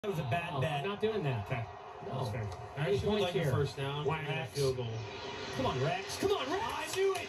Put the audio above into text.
That was a bad bet. I'm not doing that. Okay. No. That's fair. I actually would like a first down. Why and a Rex? field goal. Come on, Rex. Come on, Rex. I knew it.